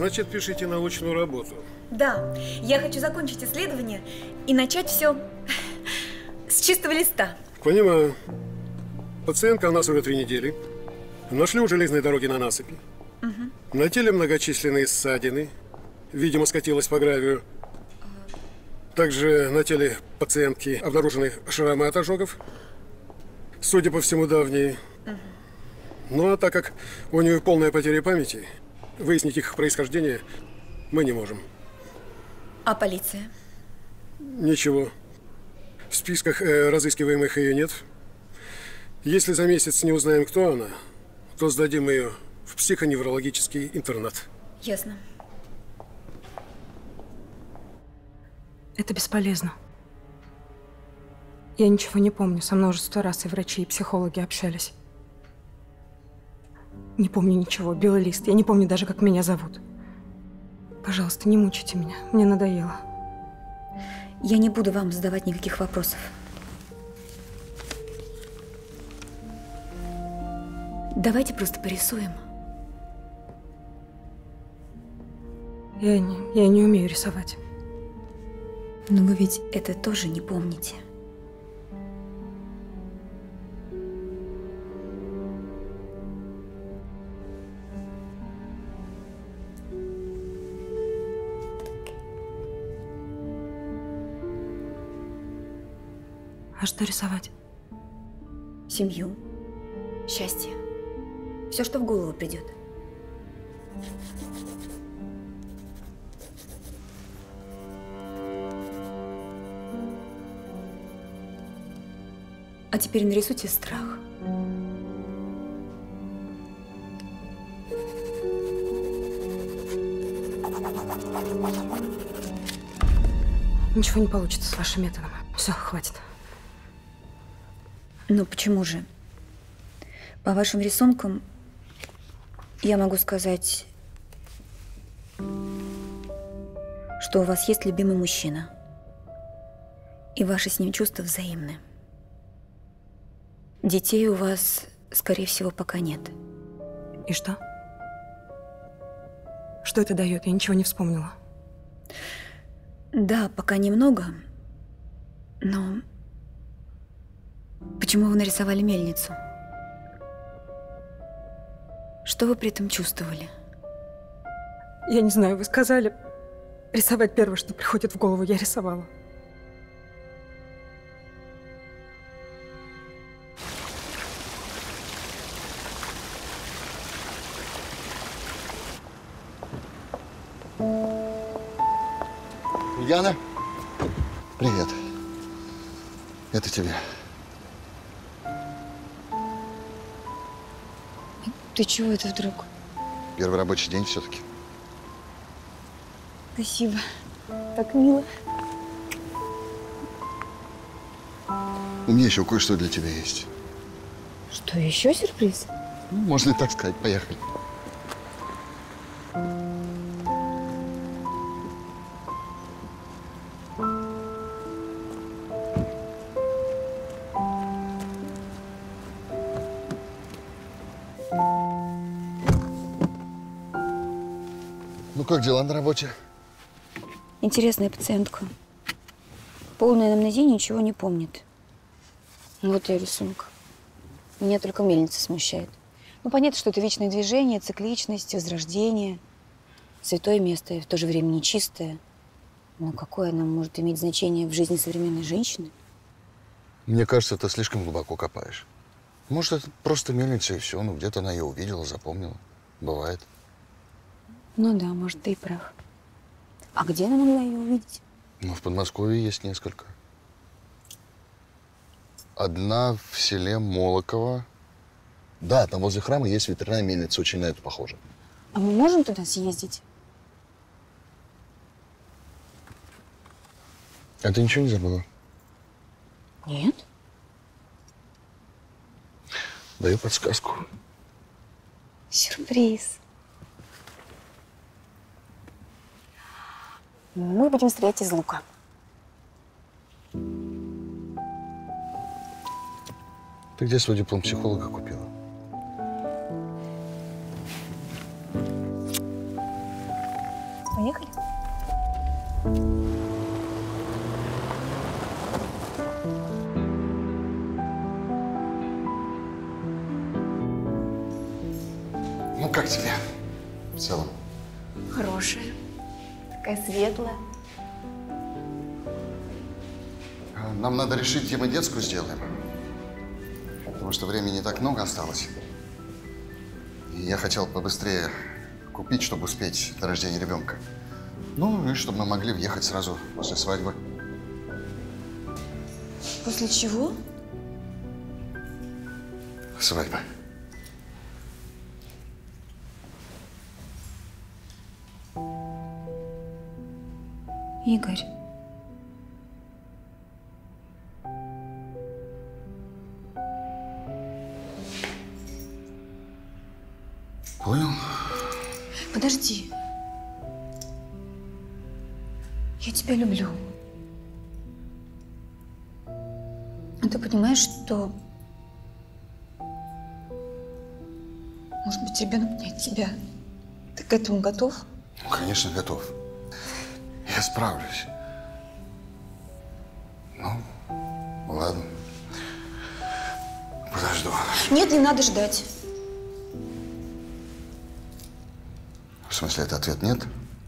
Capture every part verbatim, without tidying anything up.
Значит, пишите научную работу. Да, я хочу закончить исследование и начать все с чистого листа. Понимаю. Пациентка у нас уже три недели. Нашли у железной дороги на насыпи. Угу. На теле многочисленные ссадины. Видимо, скатилась по гравию. Также на теле пациентки обнаружены шрамы от ожогов. Судя по всему, давние. Угу. Ну, а так как у нее полная потеря памяти, выяснить их происхождение мы не можем. А полиция? Ничего. В списках э, разыскиваемых ее нет. Если за месяц не узнаем, кто она, то сдадим ее в психоневрологический интернат. Ясно. Это бесполезно. Я ничего не помню. Со множество раз и врачи, и психологи общались. Не помню ничего. Белый лист. Я не помню даже, как меня зовут. Пожалуйста, не мучайте меня. Мне надоело. Я не буду вам задавать никаких вопросов. Давайте просто порисуем. Я не, я не умею рисовать. Но вы ведь это тоже не помните. А что рисовать? Семью, счастье. Все, что в голову придет. А теперь нарисуйте страх. Ничего не получится с вашим методом. Все, хватит. Ну почему же? По вашим рисункам я могу сказать, что у вас есть любимый мужчина. И ваши с ним чувства взаимны. Детей у вас, скорее всего, пока нет. И что? Что это дает? Я ничего не вспомнила. Да, пока немного, но почему вы нарисовали мельницу? Что вы при этом чувствовали? Я не знаю, вы сказали рисовать первое, что приходит в голову, я рисовала. Яна, привет. Это тебе. Ты чего это вдруг? Первый рабочий день все-таки. Спасибо. Так мило. У меня еще кое-что для тебя есть. Что, еще сюрприз? Ну, можно и так сказать. Поехали. Ну, как дела на работе? Интересная пациентка. Полная амнезия, ничего не помнит. Вот ее рисунок. Меня только мельница смущает. Ну, понятно, что это вечное движение, цикличность, возрождение. Святое место и в то же время нечистое. Но какое оно может иметь значение в жизни современной женщины? Мне кажется, ты слишком глубоко копаешь. Может, это просто мельница и все. Ну, где-то она ее увидела, запомнила. Бывает. Ну да, может, ты и прав. А где она могла ее увидеть? Ну, в Подмосковье есть несколько. Одна в селе Молоково. Да, там возле храма есть ветряная мельница, очень на эту похожа. А мы можем туда съездить? А ты ничего не забыла? Нет. Даю подсказку. Сюрприз. Мы будем стрелять из лука. Ты где свой диплом психолога купила? Поехали? Ну, как тебе в целом? Хорошая. Такая светлая. Нам надо решить, где мы детскую сделаем. Потому что времени не так много осталось. И я хотел побыстрее купить, чтобы успеть до рождения ребенка. Ну, и чтобы мы могли въехать сразу после свадьбы. После чего? Свадьба. Игорь. Понял? Подожди. Я тебя люблю. А ты понимаешь, что... Может быть, ребенок не от тебя. Ты к этому готов? Ну, конечно, готов. Я справлюсь. Ну, ладно. Подожду. Нет, не надо ждать. В смысле, это ответ нет?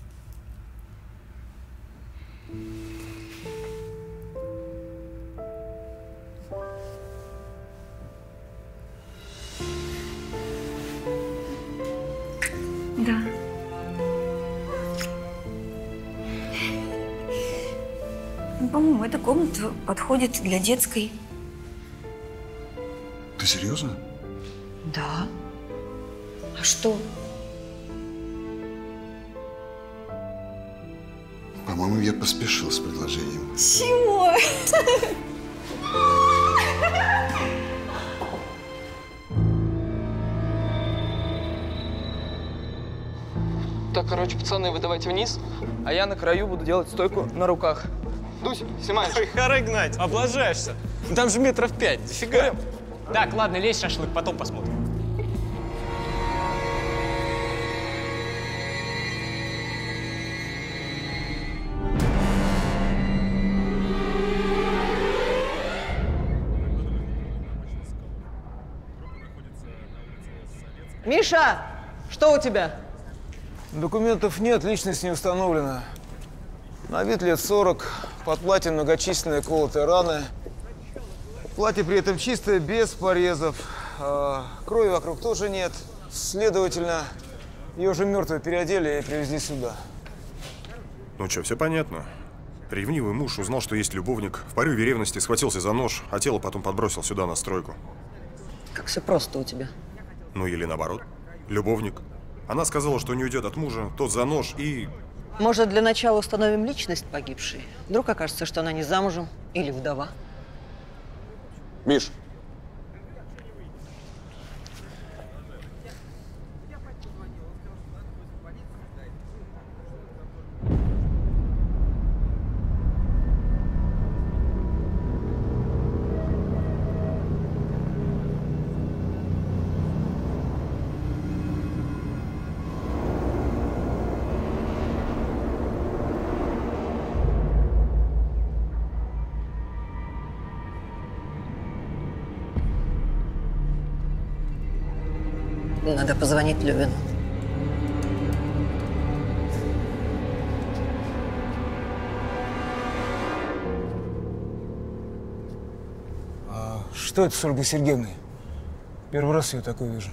Да. Ну, по-моему, эта комната подходит для детской. Ты серьезно? Да. А что? По-моему, я поспешил с предложением. Чего? Так, короче, пацаны, вы давайте вниз, а я на краю буду делать стойку на руках. Дусь, снимаешь? Ой, хара, Игнать, облажаешься. Там же метров пять, дофига. Так, ладно, лезь, шашлык, потом посмотрим. Миша, что у тебя? Документов нет, личность не установлена. На вид лет сорок, под платьем многочисленные колотые раны. Платье при этом чистое, без порезов. А, крови вокруг тоже нет. Следовательно, ее уже мертвую переодели и привезли сюда. Ну что, все понятно. Ревнивый муж узнал, что есть любовник, в порыве ревности схватился за нож, а тело потом подбросил сюда на стройку. Как все просто у тебя. Ну или наоборот. Любовник. Она сказала, что не уйдет от мужа, тот за нож и... Может, для начала установим личность погибшей? Вдруг окажется, что она не замужем или вдова? Миш. Надо позвонить Левину. А что это с Ольгой Сергеевной? Первый раз ее такой вижу.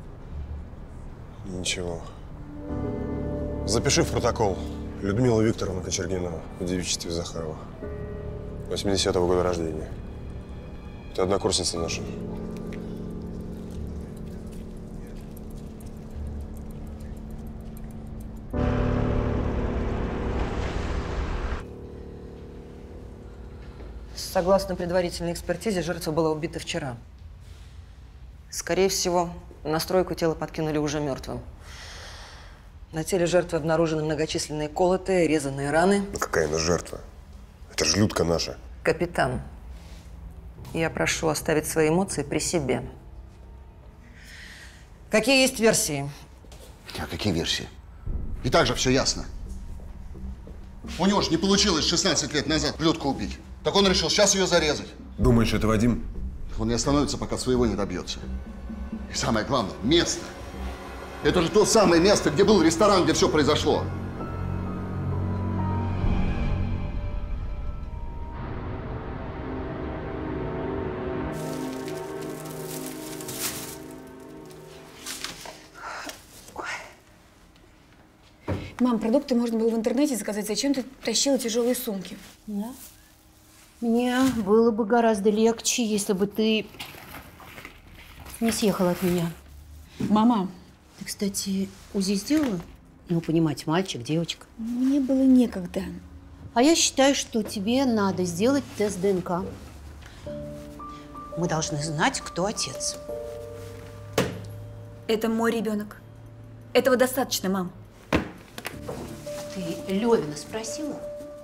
Ничего. Запиши в протокол. Людмила Викторовна Кочергина в девичестве Захарова. восьмидесятого года рождения. Ты однокурсница наша. Согласно предварительной экспертизе, жертва была убита вчера. Скорее всего, на стройку тело подкинули уже мертвым. На теле жертвы обнаружены многочисленные колотые, резаные раны. Ну какая она жертва? Это же Людка наша. Капитан, я прошу оставить свои эмоции при себе. Какие есть версии? А какие версии? И так же все ясно. У него же не получилось шестнадцать лет назад Людку убить. Так он решил сейчас ее зарезать. Думаешь, это Вадим? Он не остановится, пока своего не добьется. И самое главное, место. Это же то самое место, где был ресторан, где все произошло. Мам, продукты можно было в интернете заказать. Зачем ты тащила тяжелые сумки? Да. Мне было бы гораздо легче, если бы ты не съехала от меня. Мама. Ты, кстати, УЗИ сделала? Ну, понимать, мальчик, девочка. Мне было некогда. А я считаю, что тебе надо сделать тест ДНК. Мы должны знать, кто отец. Это мой ребенок. Этого достаточно, мам. Ты Левина спросила?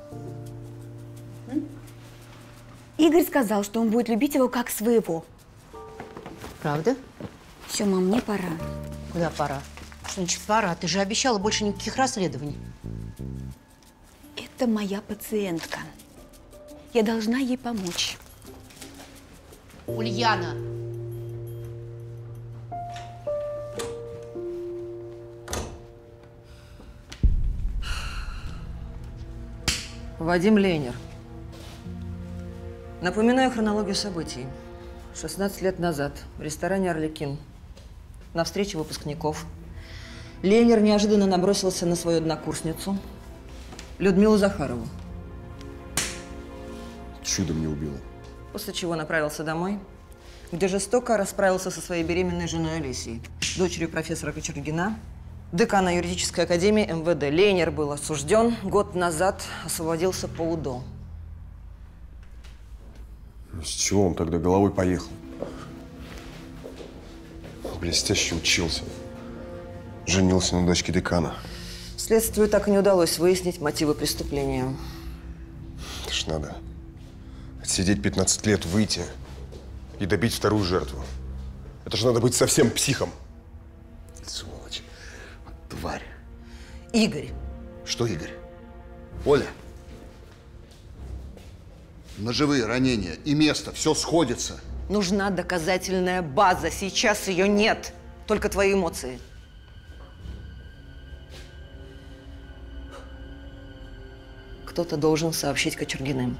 М? Игорь сказал, что он будет любить его как своего. Правда? Все, мам, мне пора. Куда пора? Что значит пора? Ты же обещала больше никаких расследований. Это моя пациентка. Я должна ей помочь. Ульяна. Вадим Ленер. Напоминаю хронологию событий. шестнадцать лет назад в ресторане «Арлекин» на встрече выпускников Ленер неожиданно набросился на свою однокурсницу Людмилу Захарову. Чудом не убила. После чего направился домой, где жестоко расправился со своей беременной женой Алисией, дочерью профессора Кочергина, декана юридической академии эм вэ дэ. Ленер был осужден, год назад освободился по УДО. С чего он тогда головой поехал? Блестяще учился. Женился на дочке декана. Следствию так и не удалось выяснить мотивы преступления. Это ж надо отсидеть пятнадцать лет, выйти и добить вторую жертву. Это ж надо быть совсем психом. Сволочь. Тварь. Игорь. Что, Игорь? Оля. Ножевые ранения и место, все сходится. Нужна доказательная база. Сейчас ее нет. Только твои эмоции. Кто-то должен сообщить Кочергиным.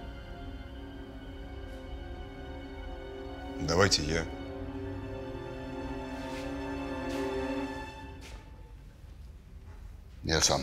Давайте я. Я сам.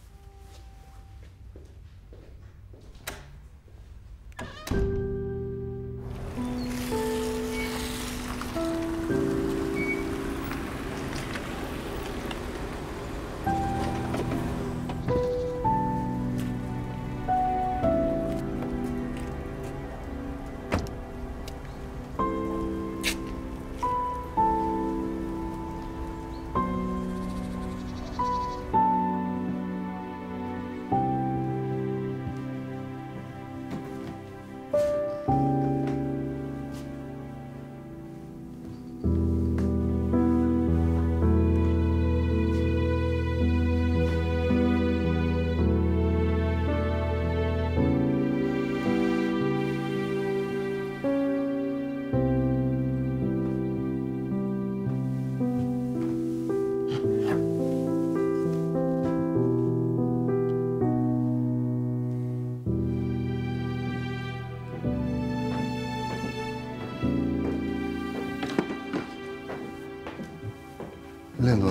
Лен,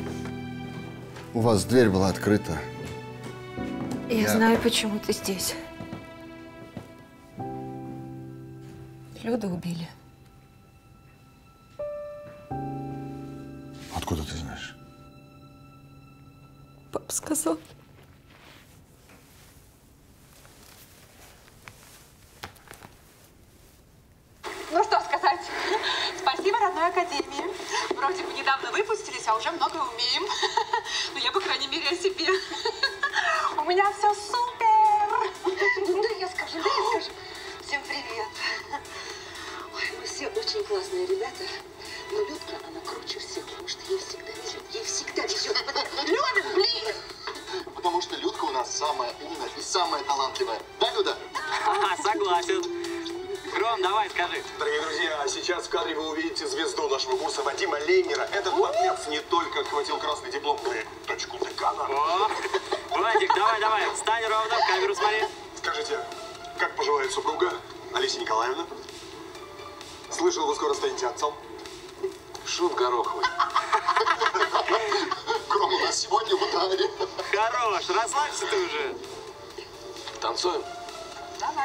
у вас дверь была открыта. Я, Я знаю, почему ты здесь. Люду убили. Откуда ты знаешь? Папа сказал. Ну что сказать? Спасибо родной академии. Вроде бы недавно выпустились, а уже много умеем. Ну, я, по крайней мере, о себе. У меня все супер. Да я скажу, да я скажу. Всем привет. Ой, мы все очень классные ребята. Но Людка, она круче всех, потому что ей всегда везет. Ей всегда везет. Любит, блин! Потому что Людка у нас самая умная и самая талантливая. Да, Люда? Согласен. Ром, давай, скажи. Дорогие друзья, сейчас в кадре вы увидите звезду нашего курса Вадима Ленера. Этот подлец не только хватил красный диплом, но и точку декана. О, Вадик, давай, давай, встань ровно, в камеру смотри. Скажите, как поживает супруга Алисия Николаевна? Слышал, вы скоро станете отцом? Шут гороховый. Гром у нас сегодня в ударе. Хорош, расслабься ты уже. Танцуем? Давай.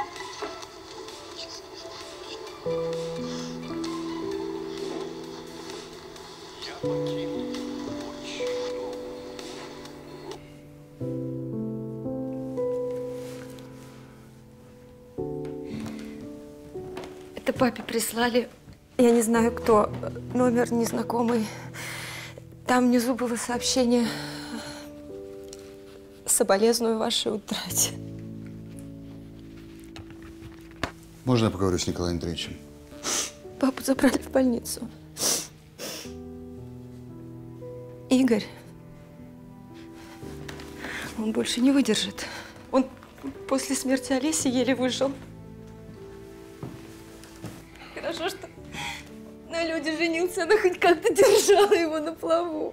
Это папе прислали. Я не знаю, кто. Номер незнакомый. Там внизу было сообщение. Соболезную вашей утрате. Можно я поговорю с Николаем Андреевичем? Папу забрали в больницу. Игорь. Он больше не выдержит. Он после смерти Олеси еле выжил. Хорошо, что на Люде женился, она хоть как-то держала его на плаву.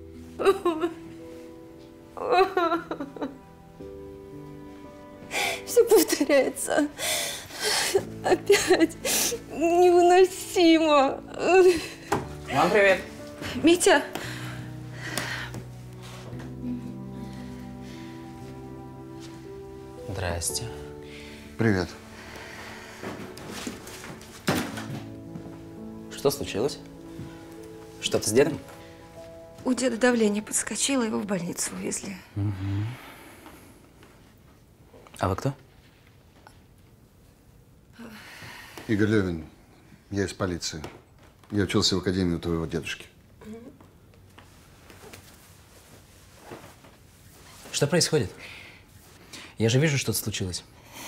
Все повторяется. Опять невыносимо. Мам, привет. Митя. Здрасте. Привет. Что случилось? Что-то с дедом? У деда давление подскочило, его в больницу увезли. Угу. А вы кто? Игорь Левин. Я из полиции. Я учился в академии у твоего дедушки. Что происходит? Я же вижу, что-то случилось.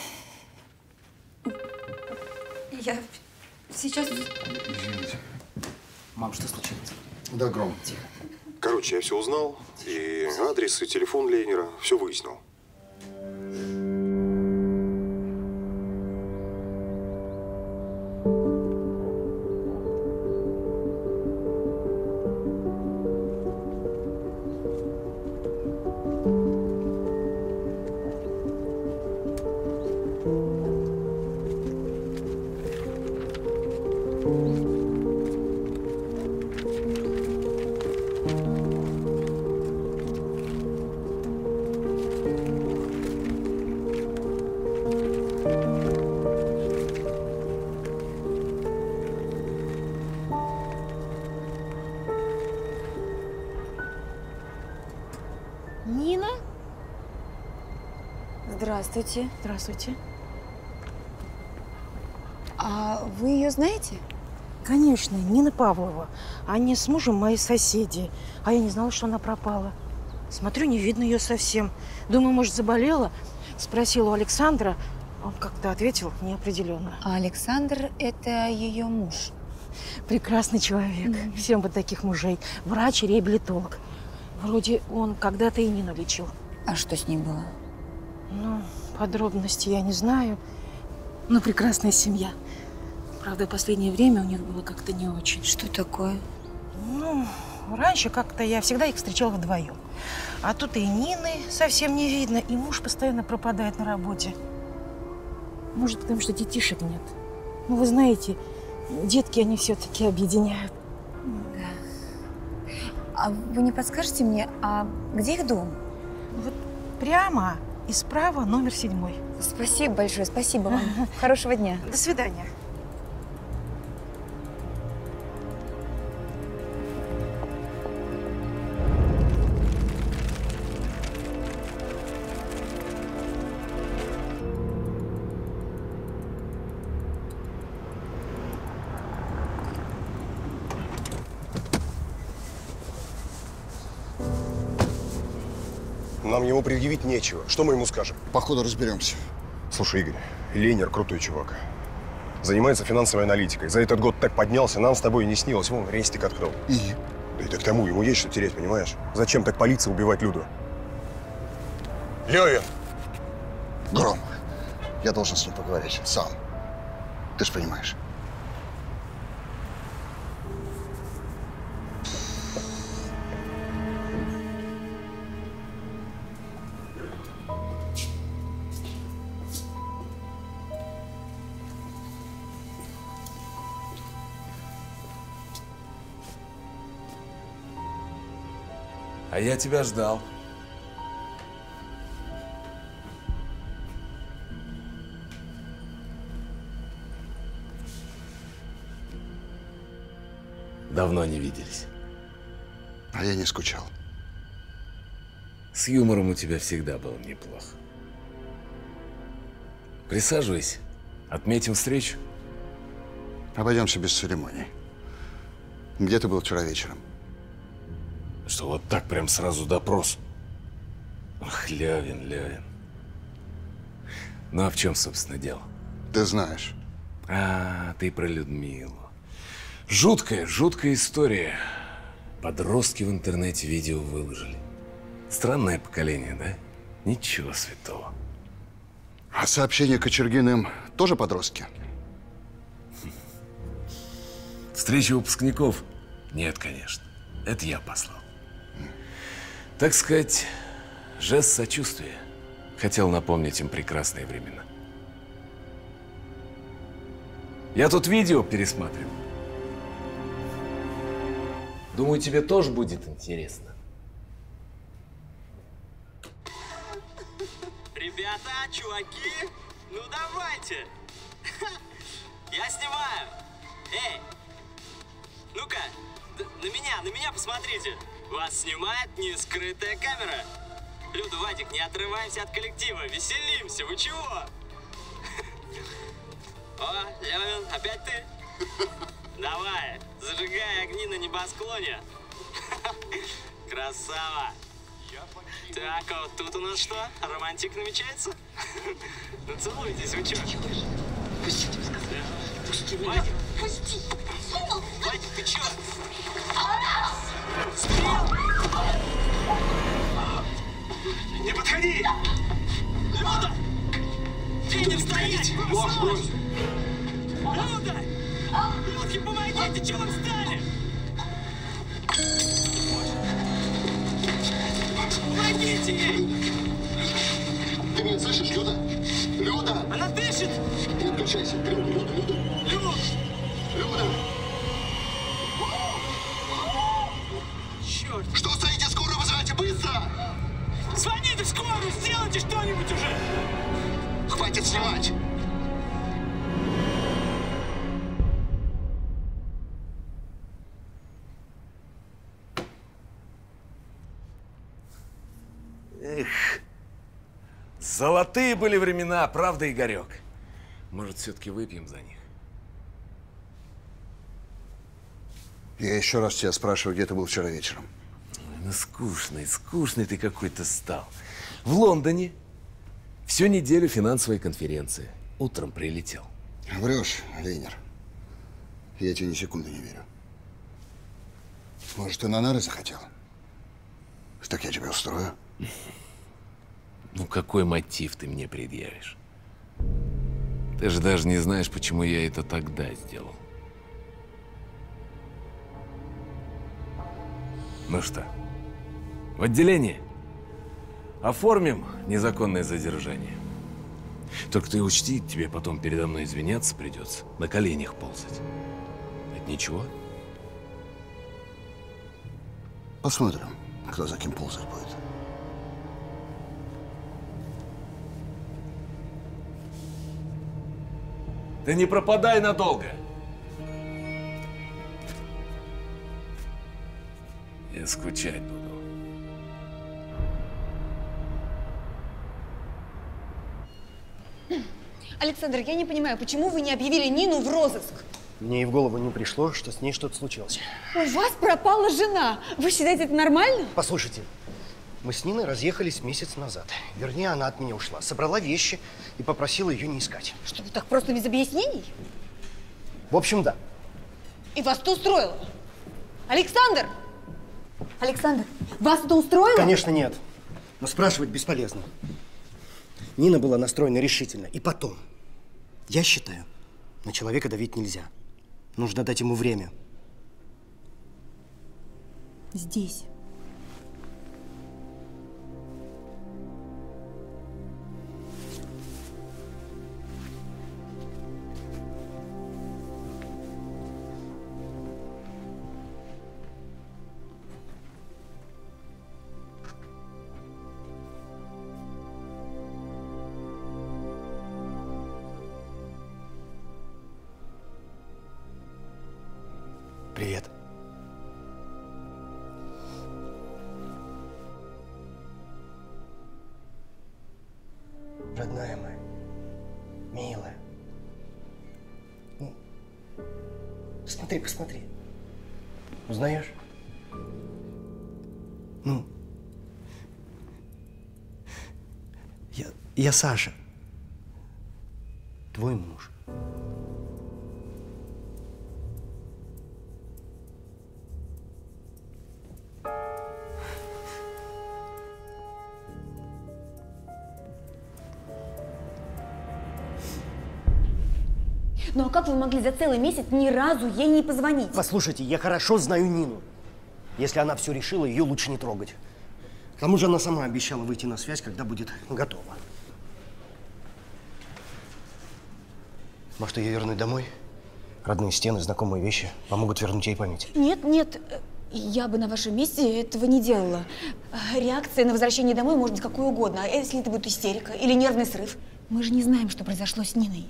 Я сейчас… Извините. Мам, что случилось? Да, Гром. Тихо. Короче, я все узнал. И адрес, и телефон Ленера. Все выяснил. Нина? Здравствуйте. Здравствуйте. А вы ее знаете? Конечно, Нина Павлова. Они с мужем мои соседи. А я не знала, что она пропала. Смотрю, не видно ее совсем. Думаю, может, заболела? Спросила у Александра. Он как-то ответил неопределенно. А Александр – это ее муж. Прекрасный человек. Mm-hmm. Всем бы таких мужей. Врач и реабилитолог. Вроде он когда-то и Нину лечил. А что с ним было? Ну, подробности я не знаю. Но прекрасная семья. Правда, в последнее время у них было как-то не очень. Что такое? Ну, раньше как-то я всегда их встречала вдвоем. А тут и Нины совсем не видно, и муж постоянно пропадает на работе. Может, потому что детишек нет. Ну, вы знаете, детки, они все-таки объединяют. Да. А вы не подскажете мне, а где их дом? Вот прямо и справа номер седьмой. Спасибо большое, спасибо вам. Хорошего дня. До свидания. Нам ему предъявить нечего. Что мы ему скажем? Походу разберемся. Слушай, Игорь, Ленер крутой чувак. Занимается финансовой аналитикой. За этот год так поднялся, нам с тобой не снилось. Вон, рестик открыл. И? Да и к тому, ему есть что терять, понимаешь? Зачем так полиции убивать Люду? Левин, Гром, я должен с ним поговорить. Сам. Ты же понимаешь. А я тебя ждал. Давно не виделись. А я не скучал. С юмором у тебя всегда было неплохо. Присаживайся. Отметим встречу. Обойдемся без церемоний. Где ты был вчера вечером? Что, вот так прям сразу допрос? Ах, Левин, Левин. Ну, а в чем, собственно, дело? Ты знаешь. А, ты про Людмилу. Жуткая, жуткая история. Подростки в интернете видео выложили. Странное поколение, да? Ничего святого. А сообщения Кочергиным тоже подростки? Встреча выпускников? Нет, конечно. Это я послал. Так сказать, жест сочувствия. Хотел напомнить им прекрасные времена. Я тут видео пересматривал. Думаю, тебе тоже будет интересно. Ребята, чуваки, ну давайте. Я снимаю. Эй, ну-ка, на меня, на меня посмотрите. Вас снимает нескрытая камера. Люда, Вадик, не отрываемся от коллектива, веселимся, вы чего? О, Левин, опять ты? Давай, зажигай огни на небосклоне. Красава. Так, а вот тут у нас что? Романтик намечается? Ну целуйтесь, вы чё? Пустите, сказали. Пусти меня. Пусти. Вадик, ты чё? Стрел! Не подходи! Люда! Денег стоять! Люда! Людки, помогите, чё вы встали? Помогите ей! Ты меня слышишь, Люда? Люда! Она дышит! Не отключайся. Люда, Люда, Люда. Люд! Люда! Черт! Что стоите? Скорую вызывайте, быстро! Звоните в скорую, сделайте что-нибудь уже! Хватит снимать! Эх, золотые были времена, правда, Игорек? Может, все-таки выпьем за них? Я еще раз тебя спрашиваю, где ты был вчера вечером? Ой, ну скучный, скучный ты какой-то стал. В Лондоне. Всю неделю финансовая конференция. Утром прилетел. Врешь, Лейнер. Я тебе ни секунды не верю. Может, ты на нары захотел? Так я тебя устрою. Ну, какой мотив ты мне предъявишь? Ты же даже не знаешь, почему я это тогда сделал. Ну что, в отделение? Оформим незаконное задержание. Только ты учти, тебе потом передо мной извиняться придется, на коленях ползать. Это ничего? Посмотрим, кто за кем ползать будет. Ты не пропадай надолго. Я скучать буду. Александр, я не понимаю, почему вы не объявили Нину в розыск? Мне и в голову не пришло, что с ней что-то случилось. У вас пропала жена. Вы считаете это нормально? Послушайте, мы с Ниной разъехались месяц назад. Вернее, она от меня ушла. Собрала вещи и попросила ее не искать. Что, вы так просто без объяснений? В общем, да. И вас это устроило? Александр! Александр, вас это устроило? Конечно, нет. Но спрашивать бесполезно. Нина была настроена решительно. И потом, я считаю, на человека давить нельзя. Нужно дать ему время. Здесь. Привет. Родная моя, милая. Ну, посмотри, посмотри. Узнаешь? Ну, я, я Саша. Твой муж. Ну а как вы могли за целый месяц ни разу ей не позвонить? Послушайте, я хорошо знаю Нину. Если она все решила, ее лучше не трогать. К тому же она сама обещала выйти на связь, когда будет готова. Может, ее вернуть домой? Родные стены, знакомые вещи помогут вернуть ей память. Нет, нет, я бы на вашем месте этого не делала. Реакция на возвращение домой может быть какой угодно. А если это будет истерика или нервный срыв? Мы же не знаем, что произошло с Ниной.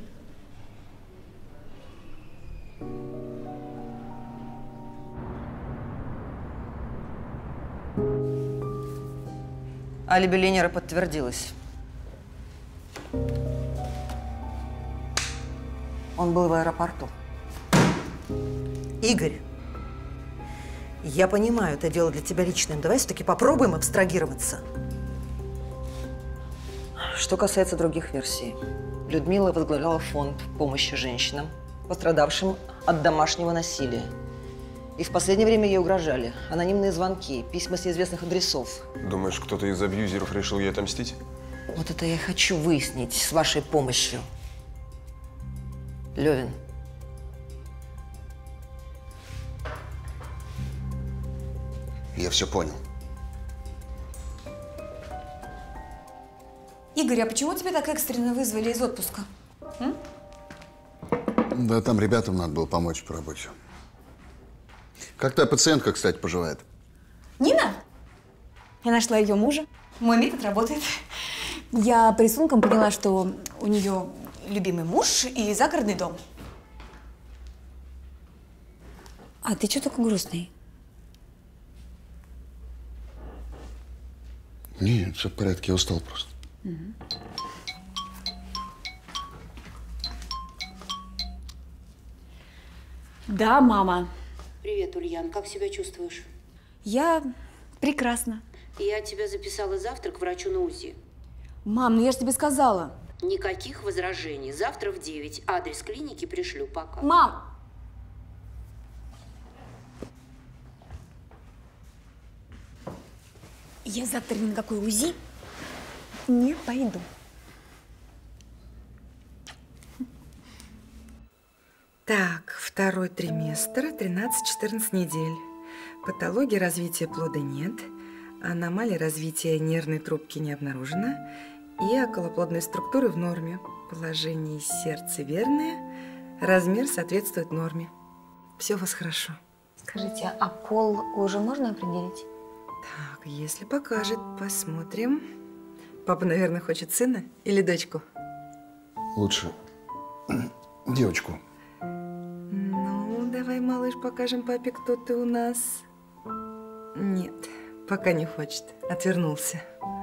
Алиби Ленера подтвердилось. Он был в аэропорту. Игорь, я понимаю, это дело для тебя личное, но давай все-таки попробуем абстрагироваться. Что касается других версий, Людмила возглавляла фонд помощи женщинам, пострадавшим от домашнего насилия. И в последнее время ей угрожали анонимные звонки, письма с неизвестных адресов. Думаешь, кто-то из абьюзеров решил ей отомстить? Вот это я хочу выяснить с вашей помощью. Левин. Я все понял. Игорь, а почему тебя так экстренно вызвали из отпуска? М? Да, там ребятам надо было помочь по работе. Как та пациентка, кстати, поживает? Нина? Я нашла ее мужа. Мой метод работает. Я по рисункам поняла, что у нее любимый муж и загородный дом. А ты что такой грустный? Нет, все в порядке, я устал просто. Угу. Да, мама. Привет, Ульян. Как себя чувствуешь? Я прекрасно. Я тебя записала завтра к врачу на УЗИ. Мам, ну я же тебе сказала. Никаких возражений. Завтра в девять. Адрес клиники пришлю. Пока. Мам! Я завтра ни на какой УЗИ не пойду. Так, второй триместр, тринадцать-четырнадцать недель. Патологии развития плода нет, аномалии развития нервной трубки не обнаружено и околоплодной структуры в норме. Положение сердца верное, размер соответствует норме. Все у вас хорошо. Скажите, а пол уже можно определить? Так, если покажет, посмотрим. Папа, наверное, хочет сына или дочку? Лучше девочку. Ну, давай, малыш, покажем папе, кто ты у нас. Нет, пока не хочет. Отвернулся.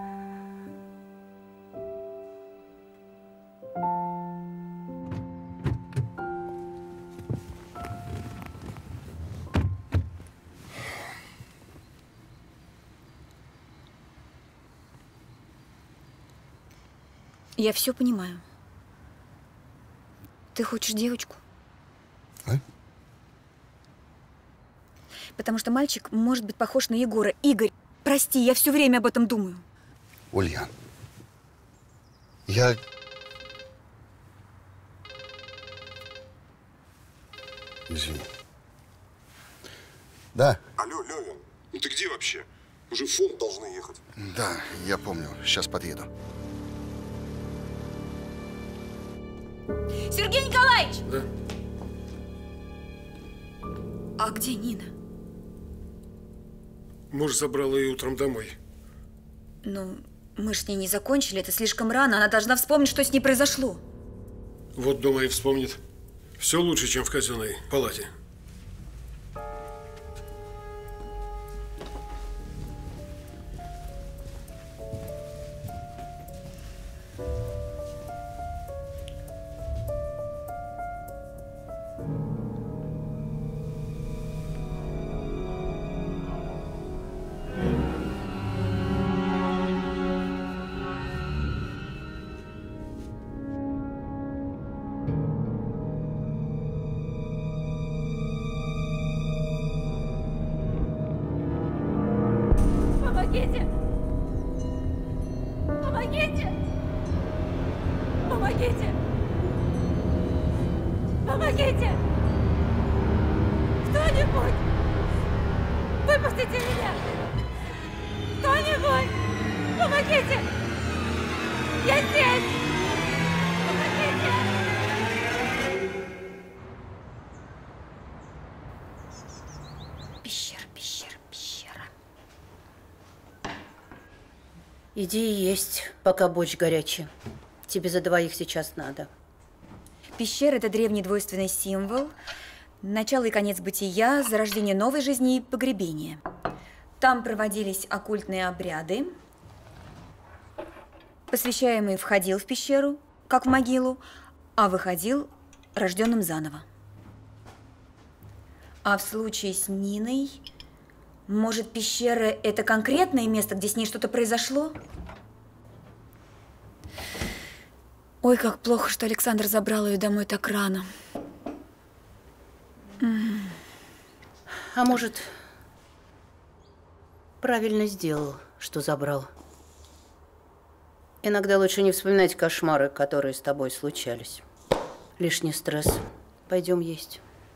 Я все понимаю. Ты хочешь девочку? А? Потому что мальчик может быть похож на Егора. Игорь, прости, я все время об этом думаю. Ульян, Я… Извини. Да. Алло, Левин, ну ты где вообще? Уже в фонд должны ехать. Да, я помню. Сейчас подъеду. Сергей Николаевич! Да? А где Нина? Муж забрал ее утром домой. Ну, мы ж с ней не закончили, это слишком рано. Она должна вспомнить, что с ней произошло. Вот дома и вспомнит. Все лучше, чем в казенной палате. Помогите! Помогите! Помогите! Помогите! Кто-нибудь! Выпустите меня! Кто-нибудь! Помогите! Я здесь! Помогите! Пещера, пещера, пещера. Иди и есть, пока борщ горячий. Тебе за двоих сейчас надо. Пещера – это древний двойственный символ. Начало и конец бытия, зарождение новой жизни и погребение. Там проводились оккультные обряды. Посвящаемый входил в пещеру, как в могилу, а выходил рожденным заново. А в случае с Ниной, может, пещера – это конкретное место, где с ней что-то произошло? Ой, как плохо, что Александр забрал ее домой так рано. А может, правильно сделал, что забрал. Иногда лучше не вспоминать кошмары, которые с тобой случались. Лишний стресс. Пойдем есть.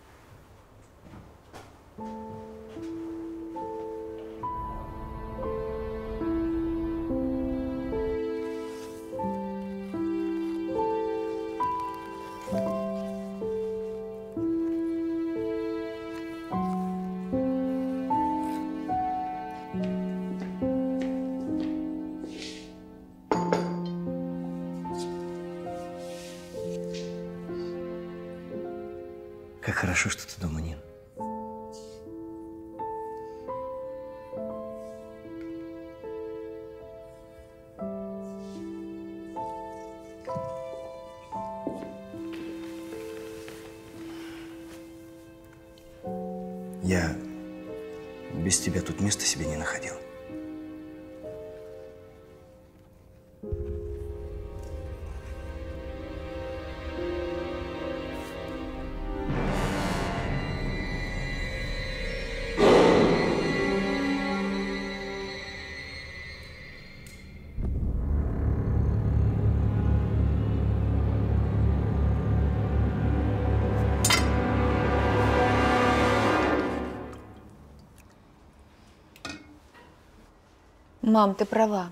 Как хорошо, что ты дома, Нин. Я без тебя тут места себе не находил. Мам, ты права.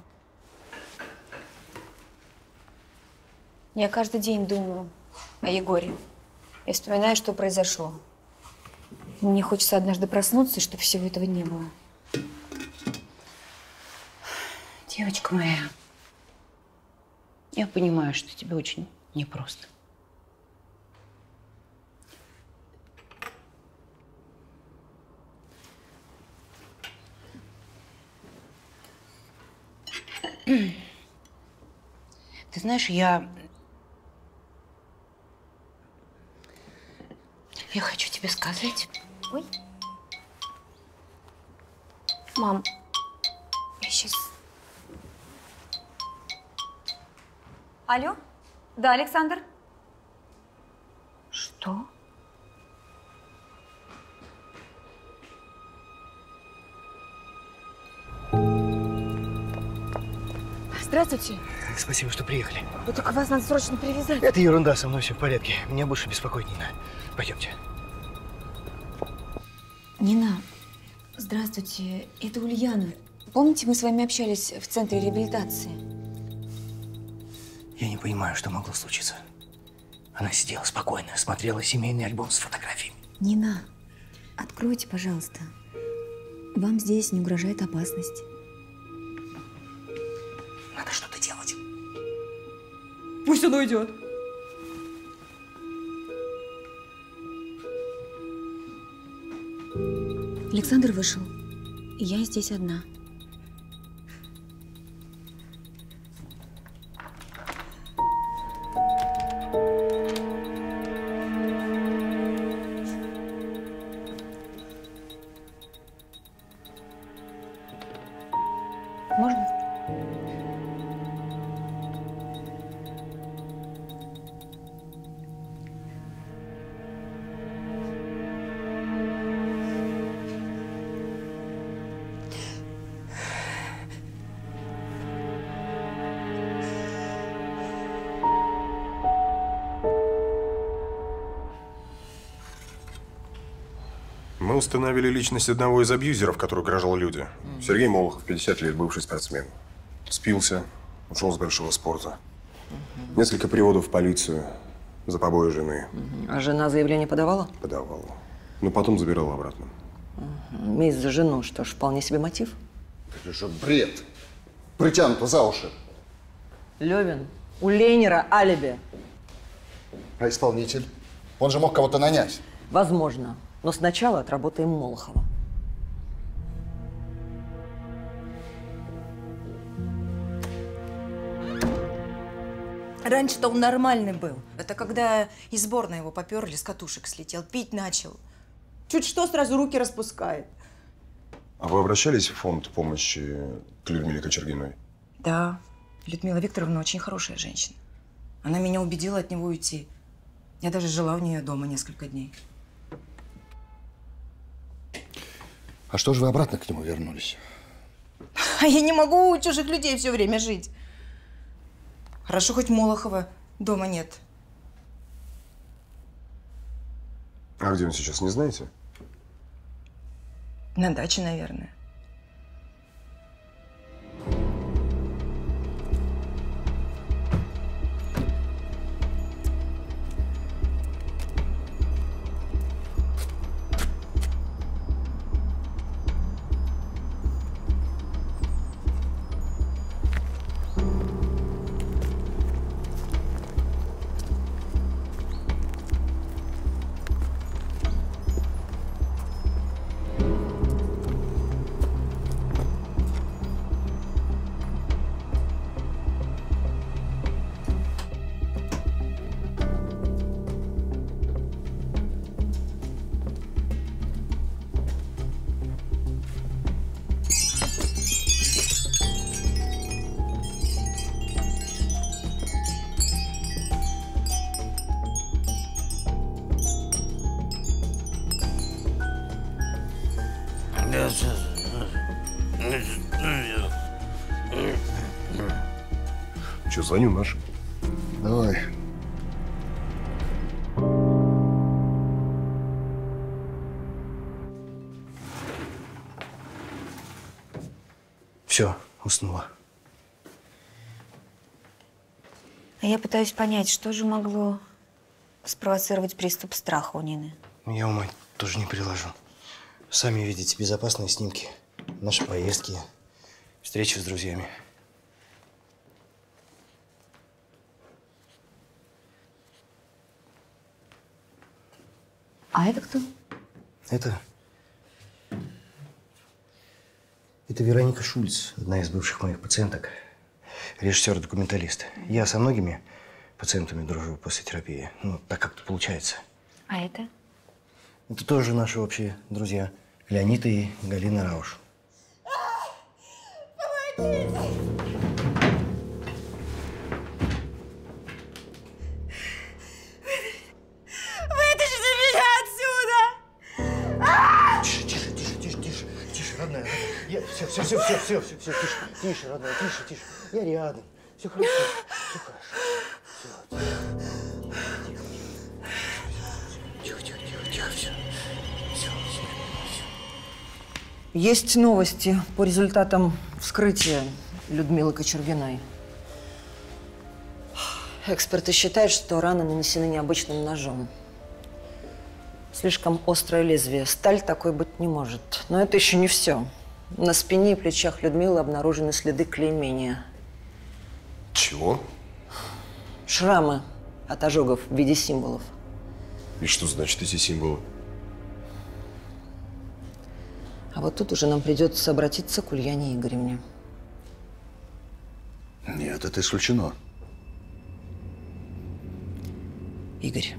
Я каждый день думаю о Егоре и вспоминаю, что произошло. Мне хочется однажды проснуться, чтобы всего этого не было. Девочка моя, я понимаю, что тебе очень непросто. Ты знаешь, я… Я хочу тебе сказать… Ой. Мам, я сейчас… Алло? Да, Александр? Что? Здравствуйте. Спасибо, что приехали. Ну так вас надо срочно привязать. Это ерунда, со мной все в порядке. Меня больше беспокоить не надо. Пойдемте. Нина, здравствуйте. Это Ульяна. Помните, мы с вами общались в центре реабилитации? Я не понимаю, что могло случиться. Она сидела спокойно, смотрела семейный альбом с фотографиями. Нина, откройте, пожалуйста. Вам здесь не угрожает опасность. Надо что-то делать. Пусть он уйдет. Александр вышел. Я здесь одна. Можно? Мы установили личность одного из абьюзеров, который угрожал людям. Сергей Молохов, пятьдесят лет, бывший спортсмен. Спился, ушел с большого спорта. Несколько приводов в полицию за побои жены. А жена заявление подавала? Подавала. Но потом забирала обратно. Месть за жену, что ж, вполне себе мотив. Это же бред. Притянуто за уши. Левин, у Ленера алиби. А исполнитель? Он же мог кого-то нанять. Возможно. Но сначала отработаем Молохова. Раньше-то он нормальный был. Это когда из сборной его поперли, с катушек слетел, пить начал. Чуть что, сразу руки распускает. А вы обращались в фонд помощи к Людмиле Кочергиной? Да, Людмила Викторовна очень хорошая женщина. Она меня убедила от него уйти. Я даже жила у нее дома несколько дней. А что же вы обратно к нему вернулись? А я не могу у чужих людей все время жить. Хорошо, хоть Молохова дома нет. А где он сейчас, не знаете? На даче, наверное. Че, звоню Маше? Давай. Все, уснула. А я пытаюсь понять, что же могло спровоцировать приступ страха у Нины. Я ума тоже не приложу. Сами видите безопасные снимки. Наши поездки, встречи с друзьями. А это кто? Это… Это Вероника Шульц, одна из бывших моих пациенток. Режиссер-документалист. Я со многими пациентами дружу после терапии. Ну, так как-то получается. А это? Это тоже наши общие друзья. Леонид и Галина Рауш. Вытащите меня отсюда! Тише, тише, тише, тише, тише, тише, родная, родная. Я… Все, все, все, все, все, все, все, тише, тише, родная, тише, тише. Я рядом. Все хорошо, все хорошо. Тихо, тихо, тихо, тихо, все. Все, все. Есть новости по результатам вскрытия Людмилы Кочергиной. Эксперты считают, что раны нанесены необычным ножом. Слишком острое лезвие. Сталь такой быть не может. Но это еще не все. На спине и плечах Людмилы обнаружены следы клеймения. Чего? Шрамы от ожогов в виде символов. И что значит эти символы? А вот тут уже нам придется обратиться к Ульяне Игоревне. Нет, это исключено. Игорь.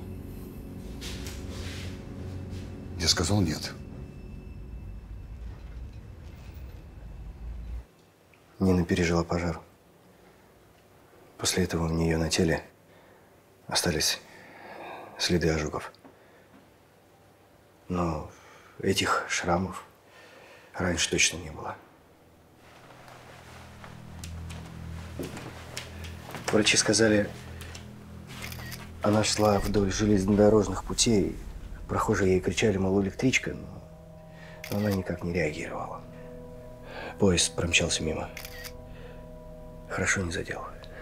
Я сказал нет. Нина пережила пожар. После этого у нее на теле остались следы ожогов. Но этих шрамов раньше точно не было. Врачи сказали, она шла вдоль железнодорожных путей. Прохожие ей кричали, мол, электричка, но она никак не реагировала. Поезд промчался мимо. Хорошо не задел.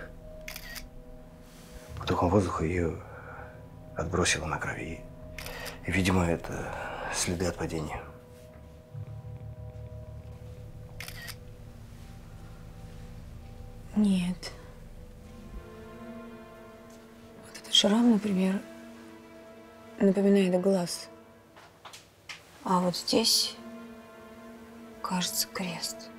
Потоком воздуха ее отбросило на крови. И, видимо, это следы от падения. Нет. Вот этот шрам, например, напоминает глаз. А вот здесь, кажется, крест.